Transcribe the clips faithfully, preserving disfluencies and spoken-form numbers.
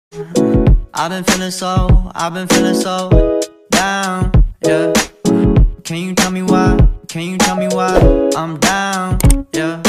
I've been feeling so, I've been feeling so down, yeah. Can you tell me why? Can you tell me why I'm down, yeah.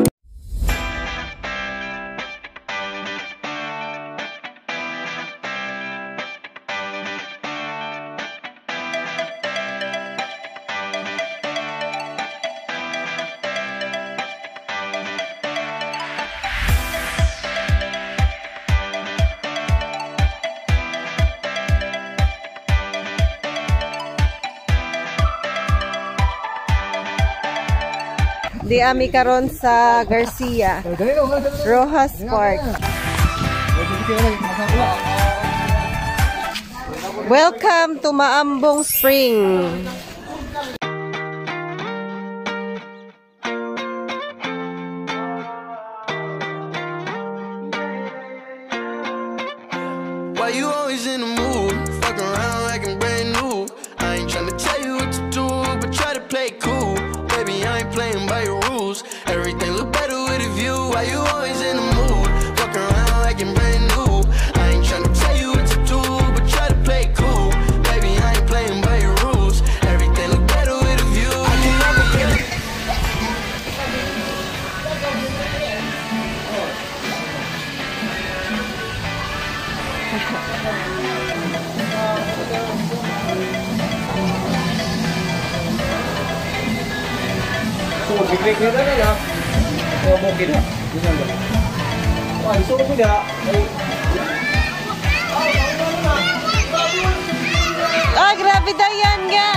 Di ami karon sa Garcia, Rojas Park. Welcome to Maambong Spring. Why you always in the mood? Fuck around like I'm brand new. I ain't tryna tell you what to do, but try to play it cool. Baby, I ain't playing by your rules. Everything look better with a view. Why you always in the mood? Fuck around like I'm brand new. I ain't tryna tell you what to do, but try to play it cool. Baby, I ain't playing by your rules. Everything look better with a view. I can never get it. So, bigay ko na lang. O, bukid na. Yun lang. Ay, so ko na. Ah, grabe daw yan nga.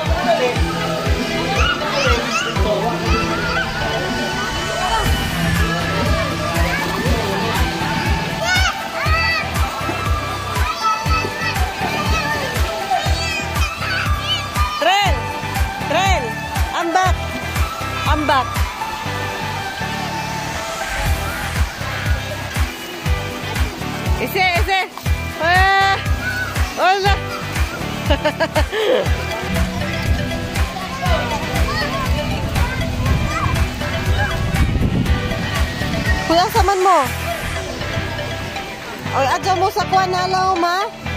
Trel! Trel! Ambak! Ambak! Ise, ise! Ah! Hola! Kuya, saman mo? Oy, adya mo sa kuwan na alaw, ma?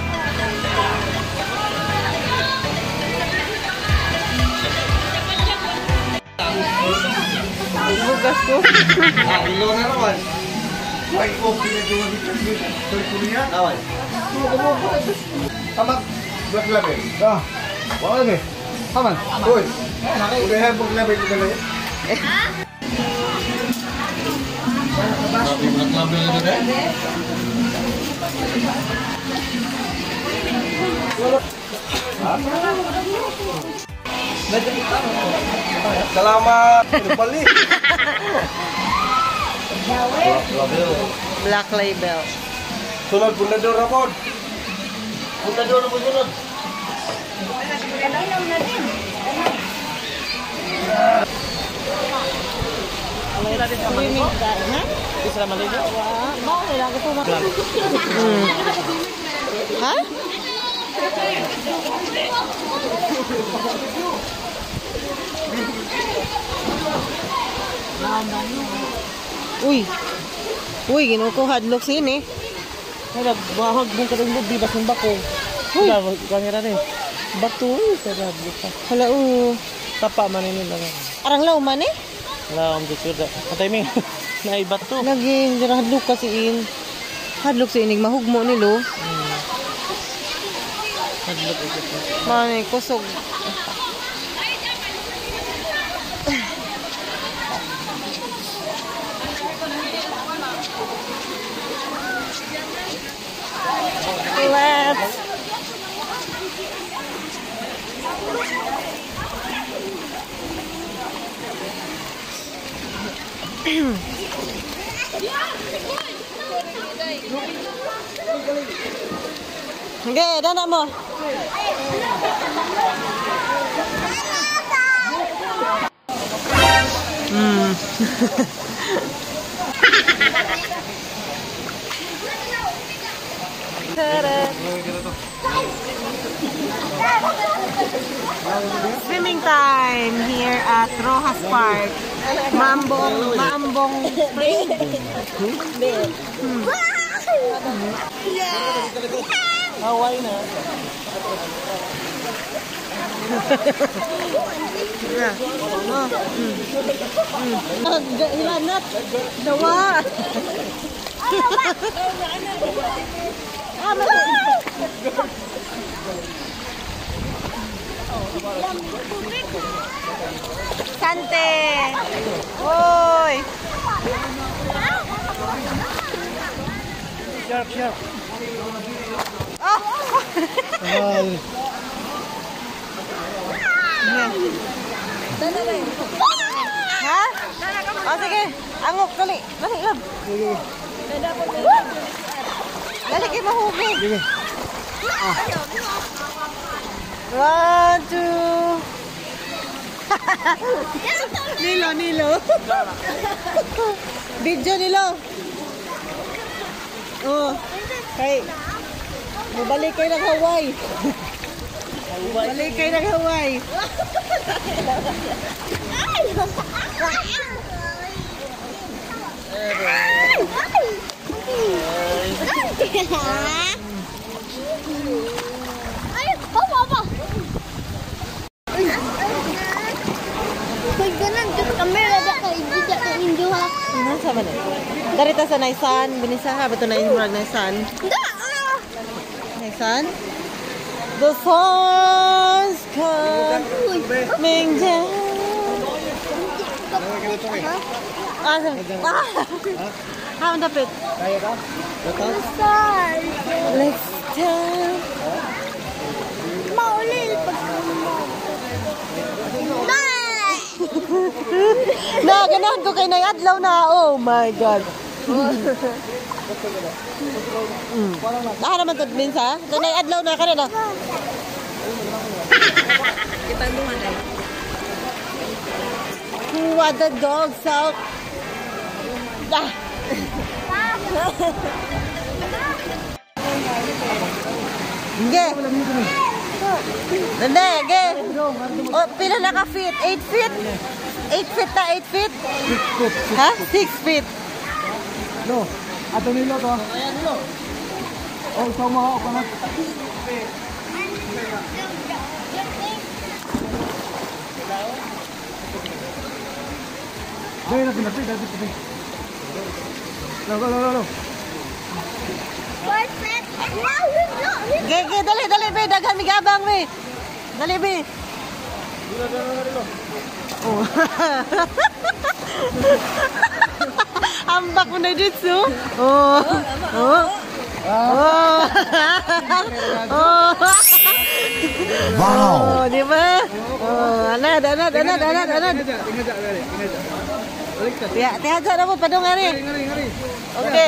Bugas ko. Ah, ilo na naman. Why ko pinagawa dito dito? Sa kuliya? Awan. Tama. Black label. Ah. Wala ni. Tama. Hoy. Udah have black label dito na. Ha? Tapi black label dito eh. Salamat. Bali. Black label. Sunod pundador rapod. Pundador na sunod. Swimming ka, ha? Isa naman dito. Mau nila ko ma. Ha? Uy. Uy, gino ko hadlok sini. Ada bahag mong kadang di basong bako. Uy, kamera ni. Batu sa hadlok. hala u. Tapa man ini lang. Arang law man eh. Wala am dito da. Timing. Na ibato. Lagi dira hadlok kasi in. Hadlok sa inig mahugmo nilo. Hadlok ito. Mani kusog. Let's okay, dana mo. Hmm. Swimming time here at Rojas Park. Maambong, Maambong Spring. Hmm. Hawaii na. Hilanat. Dawa. Sante. Oi. Sharp, sharp. Oh. Ay. Ha? Oh, sige. Angok, dali. Dali, lab. Sige. Dali kayo mahubi. Sige. One, two. Nilo, Nilo. Video Nilo. Oh. Kay. Mabalik kayo ng Hawaii. Balik kayo ng Hawaii. Ay, apa apa? Kay ganan ka kamera da kay tidak ka injo ha. Nasa man eh. Darita sa Naisan, binisaha ba ito na inmurag Naisan? Da. Naisan? The sun's coming down. Ah, ah. Ah, ang dapit. Kaya ka? Ito? Star. Let's down. Maulil pag mo. Nay. Na, ganahan ko kay Nayadlaw na. Oh my God. Mm. Ah, naman ito, Minsa. Kay Nayadlaw na ka na. Who want the dogs out? Ah. Ge. Hindi, ge. Oh, pila na ka feet? eight feet? eight feet na, eight feet? Ha? six feet. No. Ato nilo to. Ayan nilo. Oh, ikaw mo ako na. Dali na pinapit, dali pinapit. No, go, go, go, go. Perfect. Now we go. Ge, ge, dali, dali, be. Daghan mi gabang, be. Dali, be. Dilo, dilo, dilo. Oh. Ambak mo na dito. Oh. Oh. Oh. Oh. Wow. Oh, di ba? Oh, anad, anad, anad, anad, anad. Ingaja, ingaja, dali, ingaja. Baliktad. Tiya, tiya sa mo padung ari. Ngari, ngari, ngari. Okay.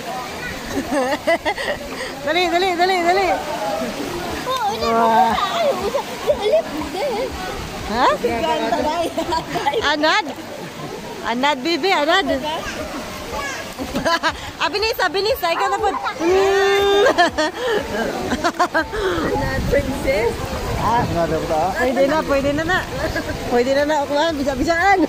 Dali, dali, dali, dali. Oh, ini bukan. Ay, ulit din. Ha? Anad? Anad, bibi, anad. Abilis, abilis. Ay ka na po. Anad, princess. Ah, Ngada po ta. pwede na, pwede na na. Pwede na na. Kuhan, bisa-bisaan.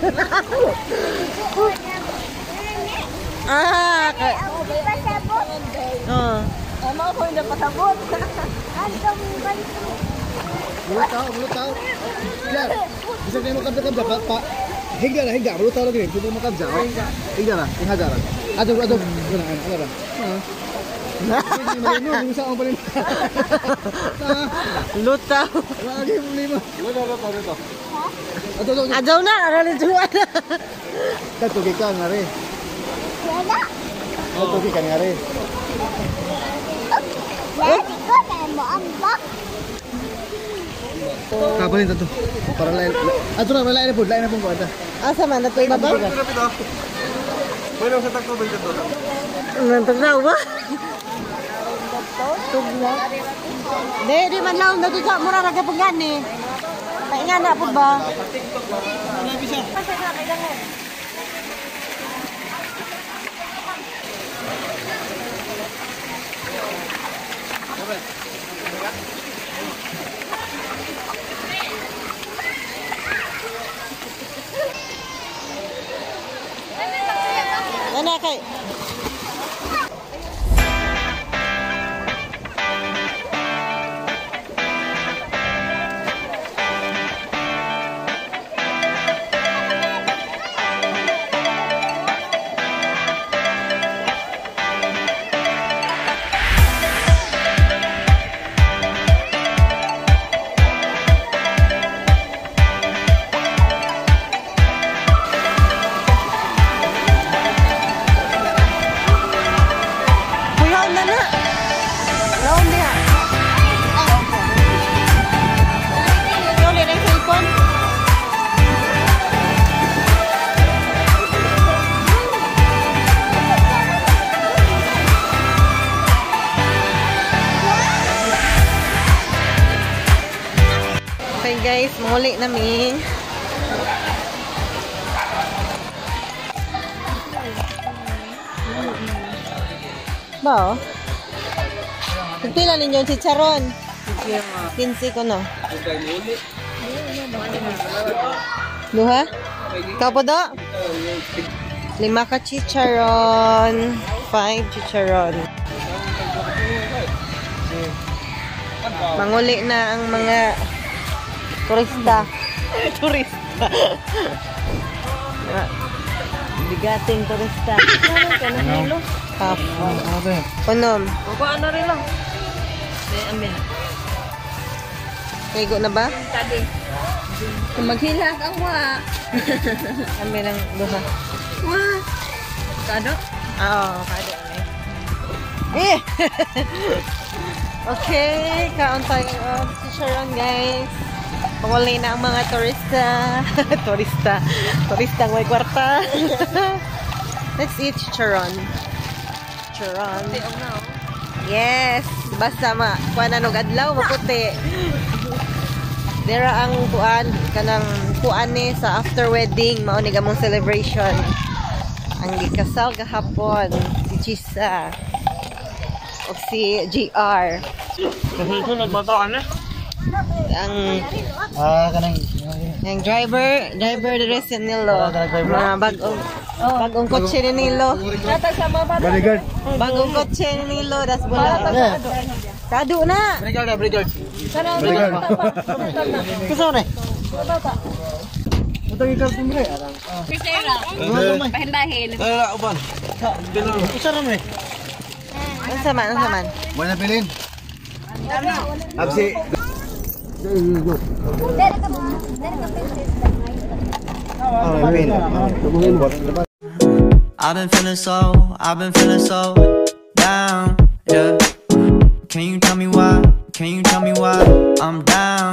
Ah, ka. Ako pasabot. Oh. Ama ko hindi pasabot. Andong bantu. Mulut tao, mulut tao. Ilan. Bisa kayo makabda-kabda pa. Pa. Higa na, higa. Mulut tao lagi rin. Hindi makabda. Higa na, ingaja na. Aduh, aduh. Gana, ano ba? Hindi marino, bisa ako pa rin. Lutaw. Lagi mo lima. Lalo, lalo, lalo. Aduh, aduh. Adaw na, aralin tuwan na. Tatugi ka nga rin. Wala. Tatugi ka nga rin. Wala ko na mo ambak. Kapalit ito. Para lain. Ato na, lain na po. Lain na po ko. Asa man, natuloy ba ba? Pwede sa takto ba ito? Nantagnaw ba? Tugna. Di, di man lang. Dito sa mura na kapag yan eh. Painga na po ba? Ano kay? guys, muli namin. Ba, oh? Pagpila ninyo yung chicharon? Pinsi ko no. Duha? Ikaw po do? Lima ka chicharon. Five chicharon. Manguli na ang mga turista. Turista. Bigating turista. Half. Unom. Ano rin lang. Amin. Kaigo na ba? Tadi. Kung maghilak ang wa. Kami lang duha. Wa. Kado? Oo, kado. Eh! Okay, kaon tayo of chicharon guys. Panguli na ang mga turista. Turista. Turista may kwarta. Let's eat chicharon. Chicharon. Yes! Basta ma, kuha na adlaw, maputi. Dira ang kuan, kanang kuan ni sa after wedding, mao ni gamong celebration. Ang gikasal gahapon, si Chisa. O si G R. Sunod ba ito, ano? Ang Ah, kanang... ang driver, driver dire si Nilo. Mga bagong bagong kotse ni Nilo. Bodyguard. Bagong kotse ni Nilo, das bola. Kado na. Bodyguard, bodyguard. Bodyguard. Kasama na? Utang ikaw sumre. Pisera. Pahindahin. Wala, uban. Isa na mo eh. Ang saman, ang saman. Buwan na pilin. Absi. I've been feeling so, I've been feeling so down, yeah. Can you tell me why? Can you tell me why I'm down?